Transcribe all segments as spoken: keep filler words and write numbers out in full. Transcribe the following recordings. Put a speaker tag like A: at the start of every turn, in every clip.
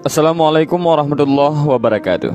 A: Assalamualaikum warahmatullahi wabarakatuh.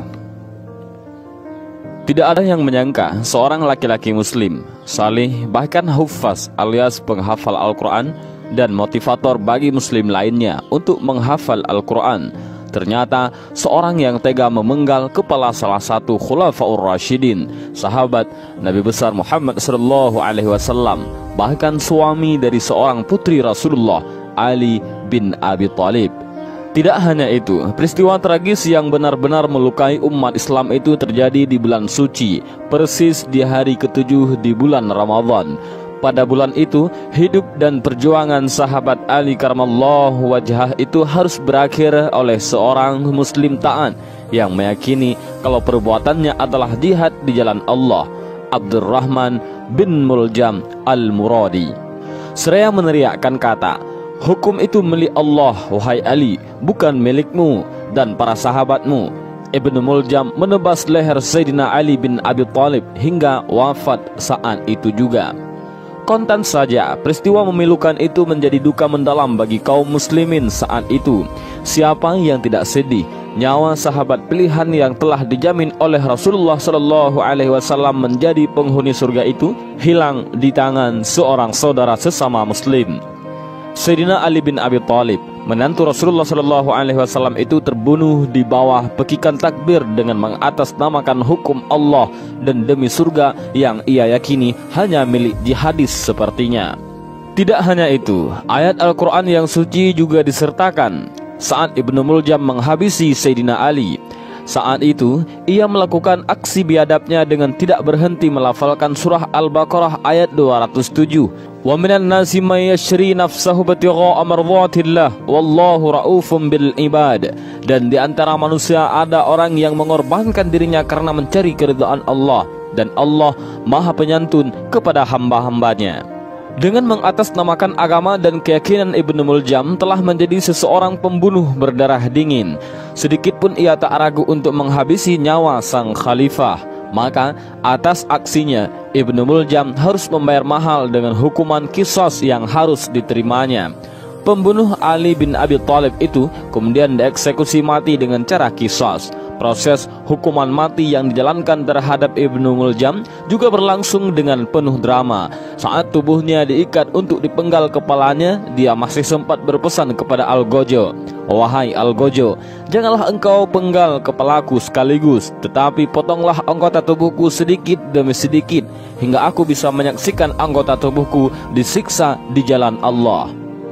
A: Tidak ada yang menyangka seorang laki-laki muslim, salih, bahkan hufaz alias penghafal Al-Quran dan motivator bagi muslim lainnya untuk menghafal Al-Quran, ternyata seorang yang tega memenggal kepala salah satu khulafaur rasyidin, sahabat Nabi besar Muhammad sallallahu alaihi wasallam, bahkan suami dari seorang putri Rasulullah, Ali bin Abi Thalib. Tidak hanya itu, peristiwa tragis yang benar-benar melukai umat Islam itu terjadi di bulan suci, persis di hari ketujuh di bulan Ramadan. Pada bulan itu, hidup dan perjuangan sahabat Ali karamallahu wajhah itu harus berakhir oleh seorang muslim taat yang meyakini kalau perbuatannya adalah jihad di jalan Allah, Abdurrahman bin Muljam al-Muradi. Seraya meneriakkan kata, "Hukum itu milik Allah, wahai Ali, bukan milikmu dan para sahabatmu." Ibnu Muljam menebas leher Sayyidina Ali bin Abi Thalib hingga wafat saat itu juga. Kontan saja, peristiwa memilukan itu menjadi duka mendalam bagi kaum muslimin saat itu. Siapa yang tidak sedih nyawa sahabat pilihan yang telah dijamin oleh Rasulullah sallallahu alaihi wasallam menjadi penghuni surga itu hilang di tangan seorang saudara sesama muslim. Sayyidina Ali bin Abi Thalib, menantu Rasulullah sallallahu alaihi wasallam itu terbunuh di bawah pekikan takbir dengan mengatasnamakan hukum Allah dan demi surga yang ia yakini hanya milik jihadis sepertinya. Tidak hanya itu, ayat Al-Quran yang suci juga disertakan saat Ibnu Muljam menghabisi Sayyidina Ali. Saat itu, ia melakukan aksi biadabnya dengan tidak berhenti melafalkan surah Al-Baqarah ayat dua ratus tujuh. Wa minan nasi may yashri nafsahu batigha'a mardhatillah wallahu raufum bil ibad. Dan di antara manusia ada orang yang mengorbankan dirinya karena mencari keridhaan Allah, dan Allah Maha Penyantun kepada hamba-hambanya. Dengan mengatasnamakan agama dan keyakinan Ibnu Muljam telah menjadi seseorang pembunuh berdarah dingin. Sedikit pun ia tak ragu untuk menghabisi nyawa sang khalifah. Maka atas aksinya Ibnu Muljam harus membayar mahal dengan hukuman qisas yang harus diterimanya. Pembunuh Ali bin Abi Thalib itu kemudian dieksekusi mati dengan cara qisas. Proses hukuman mati yang dijalankan terhadap Ibnu Muljam juga berlangsung dengan penuh drama. Saat tubuhnya diikat untuk dipenggal kepalanya, dia masih sempat berpesan kepada Al-Gojo, "Wahai Al-Gojo, janganlah engkau penggal kepalaku sekaligus, tetapi potonglah anggota tubuhku sedikit demi sedikit, hingga aku bisa menyaksikan anggota tubuhku disiksa di jalan Allah."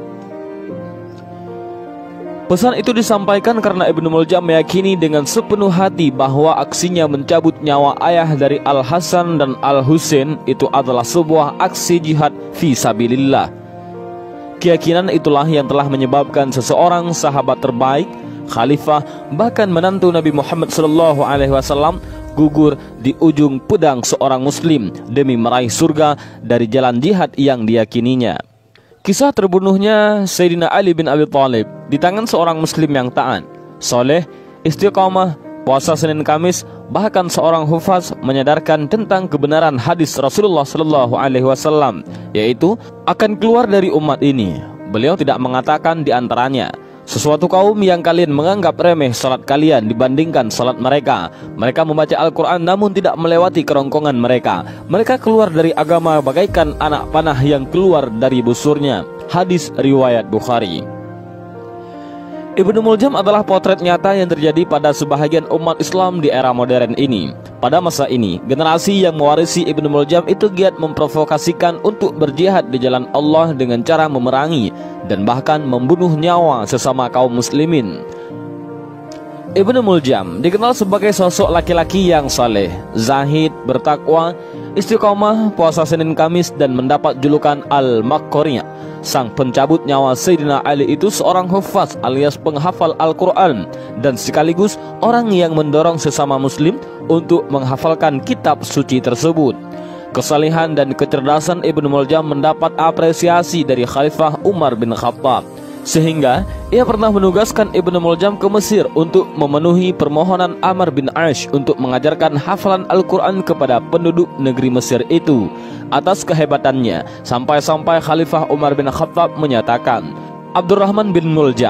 A: Pesan itu disampaikan karena Ibnu Muljam meyakini dengan sepenuh hati bahwa aksinya mencabut nyawa ayah dari Al-Hasan dan Al-Husain itu adalah sebuah aksi jihad fi sabilillah. Keyakinan itulah yang telah menyebabkan seseorang sahabat terbaik, khalifah, bahkan menantu Nabi Muhammad sallallahu alaihi wasallam gugur di ujung pedang seorang muslim demi meraih surga dari jalan jihad yang diyakininya. Kisah terbunuhnya Sayyidina Ali bin Abi Thalib di tangan seorang muslim yang taat, soleh, istiqamah, puasa Senin Kamis, bahkan seorang hufaz menyadarkan tentang kebenaran hadis Rasulullah sallallahu alaihi wasallam, yaitu akan keluar dari umat ini. Beliau tidak mengatakan di antaranya, "Sesuatu kaum yang kalian menganggap remeh salat kalian dibandingkan salat mereka. Mereka membaca Al-Quran namun tidak melewati kerongkongan mereka. Mereka keluar dari agama bagaikan anak panah yang keluar dari busurnya." Hadis riwayat Bukhari. Ibnu Muljam adalah potret nyata yang terjadi pada sebahagian umat Islam di era modern ini. Pada masa ini, generasi yang mewarisi Ibnu Muljam itu giat memprovokasikan untuk berjihad di jalan Allah dengan cara memerangi dan bahkan membunuh nyawa sesama kaum muslimin. Ibnu Muljam dikenal sebagai sosok laki-laki yang saleh, zahid, bertakwa, istiqomah, puasa Senin Kamis, dan mendapat julukan Al-Maqqari'. Sang pencabut nyawa Sayyidina Ali itu seorang hufaz alias penghafal Al-Quran dan sekaligus orang yang mendorong sesama muslim untuk menghafalkan kitab suci tersebut. Kesalehan dan kecerdasan Ibnu Muljam mendapat apresiasi dari Khalifah Umar bin Khattab, sehingga ia pernah menugaskan Ibnu Muljam ke Mesir untuk memenuhi permohonan Amr bin Ash untuk mengajarkan hafalan Al-Quran kepada penduduk negeri Mesir itu. Atas kehebatannya, sampai-sampai Khalifah Umar bin Khattab menyatakan, "Abdurrahman bin Muljam,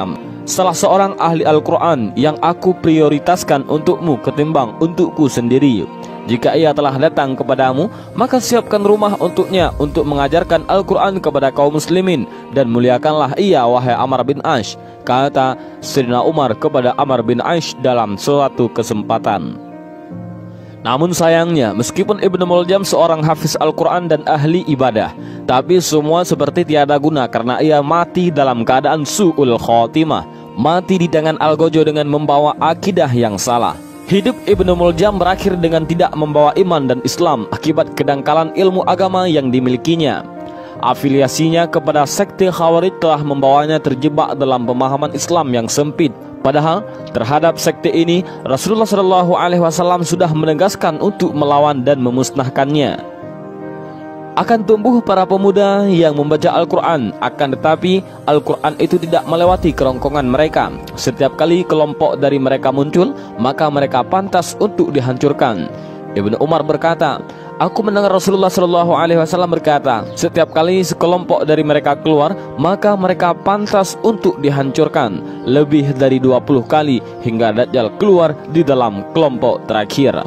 A: salah seorang ahli Al-Quran yang aku prioritaskan untukmu ketimbang untukku sendiri. Jika ia telah datang kepadamu, maka siapkan rumah untuknya untuk mengajarkan Al-Quran kepada kaum muslimin, dan muliakanlah ia, wahai Amr bin Ash, kata Sayyidina Umar kepada Amr bin Ash dalam suatu kesempatan. Namun sayangnya, meskipun Ibnu Muljam seorang hafiz Al-Quran dan ahli ibadah, tapi semua seperti tiada guna karena ia mati dalam keadaan su'ul khotimah, mati di tangan Algojo dengan membawa akidah yang salah. Hidup Ibnu Muljam berakhir dengan tidak membawa iman dan Islam akibat kedangkalan ilmu agama yang dimilikinya. Afiliasinya kepada sekte Khawarij telah membawanya terjebak dalam pemahaman Islam yang sempit. Padahal terhadap sekte ini Rasulullah shallallahu alaihi wasallam sudah menegaskan untuk melawan dan memusnahkannya. Akan tumbuh para pemuda yang membaca Al-Quran, akan tetapi Al-Quran itu tidak melewati kerongkongan mereka. Setiap kali kelompok dari mereka muncul, maka mereka pantas untuk dihancurkan. Ibnu Umar berkata, aku mendengar Rasulullah shallallahu alaihi wasallam berkata, setiap kali sekelompok dari mereka keluar, maka mereka pantas untuk dihancurkan. Lebih dari dua puluh kali hingga Dajjal keluar di dalam kelompok terakhir.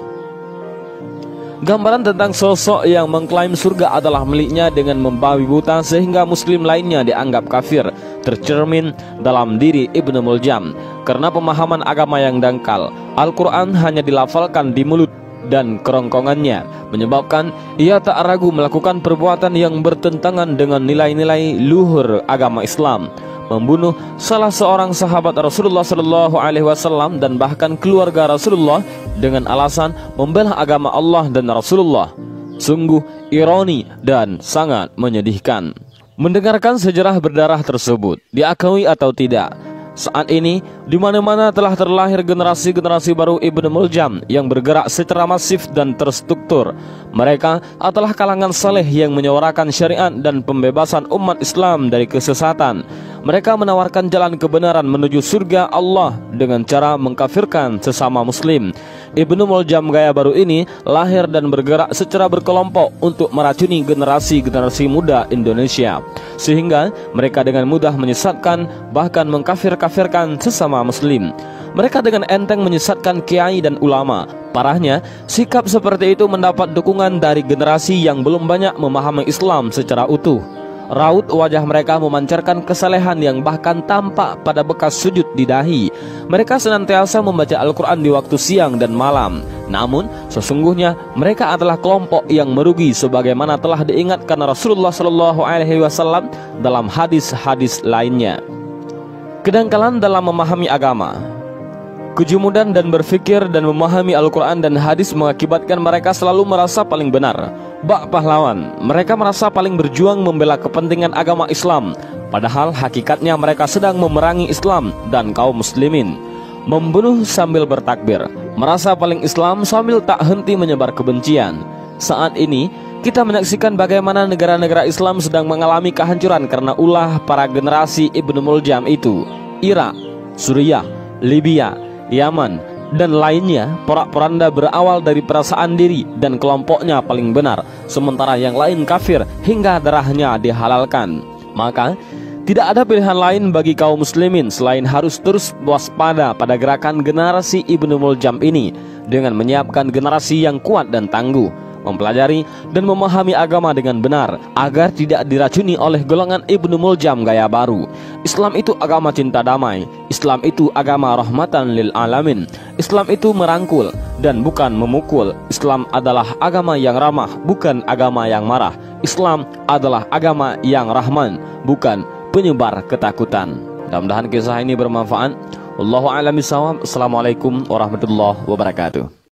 A: Gambaran tentang sosok yang mengklaim surga adalah miliknya dengan membabi buta sehingga muslim lainnya dianggap kafir tercermin dalam diri Ibnu Muljam. Karena pemahaman agama yang dangkal, Al-Quran hanya dilafalkan di mulut dan kerongkongannya, menyebabkan ia tak ragu melakukan perbuatan yang bertentangan dengan nilai-nilai luhur agama Islam, membunuh salah seorang sahabat Rasulullah shallallahu alaihi wasallam dan bahkan keluarga Rasulullah dengan alasan membela agama Allah dan Rasulullah. Sungguh ironi dan sangat menyedihkan mendengarkan sejarah berdarah tersebut, diakui atau tidak. Saat ini di mana-mana telah terlahir generasi-generasi baru Ibnu Muljam yang bergerak secara masif dan terstruktur. Mereka adalah kalangan saleh yang menyuarakan syariat dan pembebasan umat Islam dari kesesatan. Mereka menawarkan jalan kebenaran menuju surga Allah dengan cara mengkafirkan sesama muslim. Ibnu Muljam gaya baru ini lahir dan bergerak secara berkelompok untuk meracuni generasi-generasi muda Indonesia, sehingga mereka dengan mudah menyesatkan bahkan mengkafir-kafirkan sesama muslim. Mereka dengan enteng menyesatkan kiai dan ulama. Parahnya, sikap seperti itu mendapat dukungan dari generasi yang belum banyak memahami Islam secara utuh. Raut wajah mereka memancarkan kesalehan yang bahkan tampak pada bekas sujud di dahi. Mereka senantiasa membaca Al-Quran di waktu siang dan malam. Namun sesungguhnya mereka adalah kelompok yang merugi, sebagaimana telah diingatkan Rasulullah shallallahu alaihi wasallam dalam hadis-hadis lainnya. Kedangkalan dalam memahami agama, kejumudan dan berfikir dan memahami Al-Quran dan hadis mengakibatkan mereka selalu merasa paling benar, bak pahlawan. Mereka merasa paling berjuang membela kepentingan agama Islam, padahal hakikatnya mereka sedang memerangi Islam dan kaum muslimin. Membunuh sambil bertakbir, merasa paling Islam sambil tak henti menyebar kebencian. Saat ini kita menyaksikan bagaimana negara-negara Islam sedang mengalami kehancuran karena ulah para generasi Ibnu Muljam itu. Irak, Suriah, Libya, Yaman, dan lainnya porak-poranda berawal dari perasaan diri dan kelompoknya paling benar, sementara yang lain kafir hingga darahnya dihalalkan. Maka tidak ada pilihan lain bagi kaum muslimin selain harus terus waspada pada gerakan generasi Ibnu Muljam ini dengan menyiapkan generasi yang kuat dan tangguh, mempelajari dan memahami agama dengan benar agar tidak diracuni oleh golongan Ibnu Muljam gaya baru. Islam itu agama cinta damai, Islam itu agama rahmatan lil alamin, Islam itu merangkul dan bukan memukul, Islam adalah agama yang ramah, bukan agama yang marah, Islam adalah agama yang rahman, bukan penyebar ketakutan. Mudah-mudahan kisah ini bermanfaat. Wallahu a'lam bishawab. Assalamualaikum warahmatullahi wabarakatuh.